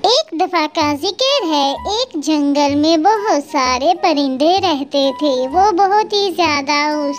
एक दफा का जिक्र है, एक जंगल में बहुत सारे परिंदे रहते थे। वो बहुत ही ज़्यादा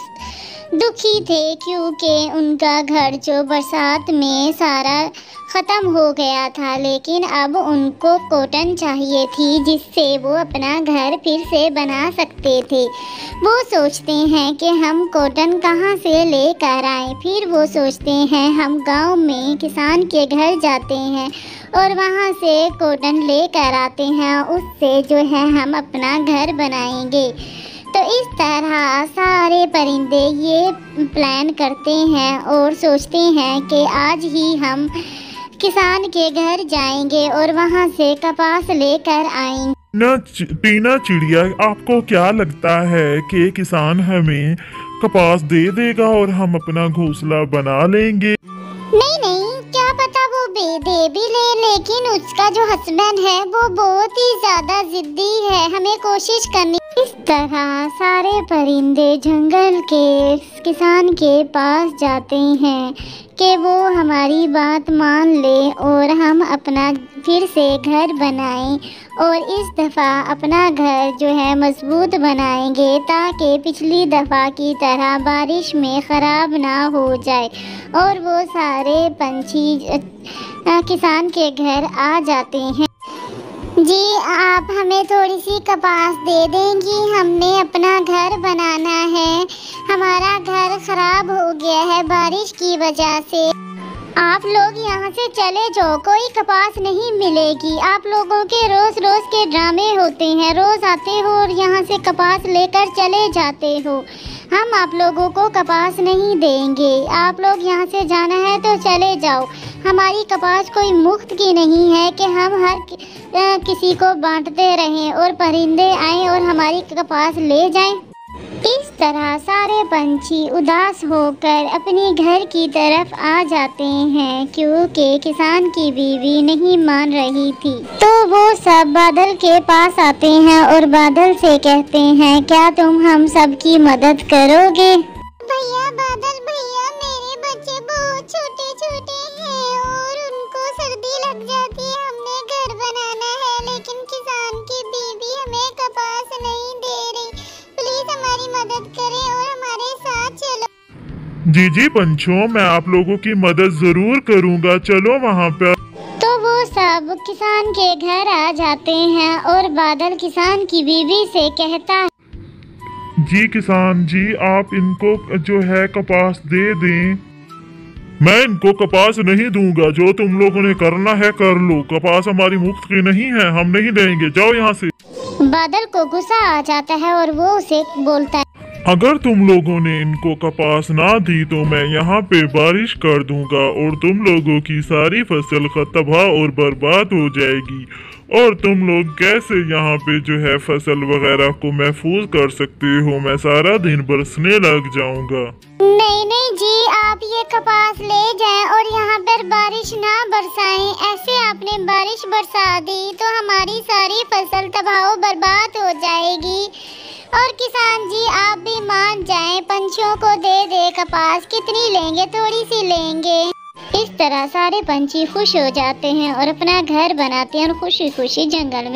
दुखी थे क्योंकि उनका घर जो बरसात में सारा ख़त्म हो गया था, लेकिन अब उनको कॉटन चाहिए थी जिससे वो अपना घर फिर से बना सकते थे। वो सोचते हैं कि हम कॉटन कहाँ से लेकर आएँ। फिर वो सोचते हैं हम गांव में किसान के घर जाते हैं और वहाँ से कॉटन लेकर आते हैं, उससे जो है हम अपना घर बनाएंगे। तो इस तरह सारे परिंदे ये प्लान करते हैं और सोचते हैं कि आज ही हम किसान के घर जाएंगे और वहाँ से कपास लेकर आएंगे। टीना चिड़िया, आपको क्या लगता है कि किसान हमें कपास दे देगा और हम अपना घोंसला बना लेंगे? नहीं नहीं, क्या पता वो दे भी ले, लेकिन उसका जो हस्बैंड है वो बहुत ही ज्यादा जिद्दी है, हमें कोशिश करनी। इस तरह सारे परिंदे जंगल के किसान के पास जाते हैं कि वो हमारी बात मान ले और हम अपना फिर से घर बनाएं और इस दफ़ा अपना घर जो है मजबूत बनाएंगे ताकि पिछली दफ़ा की तरह बारिश में ख़राब ना हो जाए। और वो सारे पंछी किसान के घर आ जाते हैं। जी, आप हमें थोड़ी सी कपास दे देंगी, हमने अपना घर बनाना है, हमारा घर ख़राब हो गया है बारिश की वजह से। आप लोग यहाँ से चले जाओ, कोई कपास नहीं मिलेगी। आप लोगों के रोज़ रोज़ के ड्रामे होते हैं, रोज़ आते हो और यहाँ से कपास लेकर चले जाते हो। हम आप लोगों को कपास नहीं देंगे, आप लोग यहाँ से जाना है तो चले जाओ। हमारी कपास कोई मुफ्त की नहीं है कि हम हर किसी को बांटते रहें और परिंदे आएं और हमारी कपास ले जाएं। इस तरह सारे पंछी उदास होकर अपने घर की तरफ आ जाते हैं क्योंकि किसान की बीवी नहीं मान रही थी। तो वो सब बादल के पास आते हैं और बादल से कहते हैं, क्या तुम हम सब की मदद करोगे? भैया बादल भैया, मेरे बच्चे बहुत छोटे छोटे हैं और उनको सर्दी लग जाती है, हमने घर बनाना है लेकिन किसान की बीवी हमें कपास नहीं दे रही, प्लीज हमारी मदद करें और हमारे साथ चलो। जी पंछियों, मैं आप लोगों की मदद जरूर करूंगा, चलो वहाँ पर। तो वो सब किसान के घर आ जाते हैं और बादल किसान की बीवी से कहता है, जी किसान जी, आप इनको जो है कपास दे दें। मैं इनको कपास नहीं दूंगा, जो तुम लोगों ने करना है कर लो, कपास हमारी मुफ्त की नहीं है, हम नहीं देंगे, जाओ यहाँ से। बादल को गुस्सा आ जाता है और वो उसे बोलता है, अगर तुम लोगों ने इनको कपास ना दी तो मैं यहाँ पे बारिश कर दूंगा और तुम लोगों की सारी फसल तबाह और बर्बाद हो जाएगी और तुम लोग कैसे यहाँ पे जो है फसल वगैरह को महफूज कर सकते हो, मैं सारा दिन बरसने लग जाऊंगा। नहीं नहीं जी, आप ये कपास ले जाएं और यहाँ पर बारिश ना बरसाएं। ऐसे आपने बारिश बरसा दी तो हमारी सारी फसल तबाह बर्बाद हो जाएगी। और किसान जी आप भी मान जाएं, पंछियों को दे कपास, कितनी लेंगे? थोड़ी सी लेंगे। इस तरह सारे पंछी खुश हो जाते हैं और अपना घर बनाते हैं और खुशी खुशी जंगल में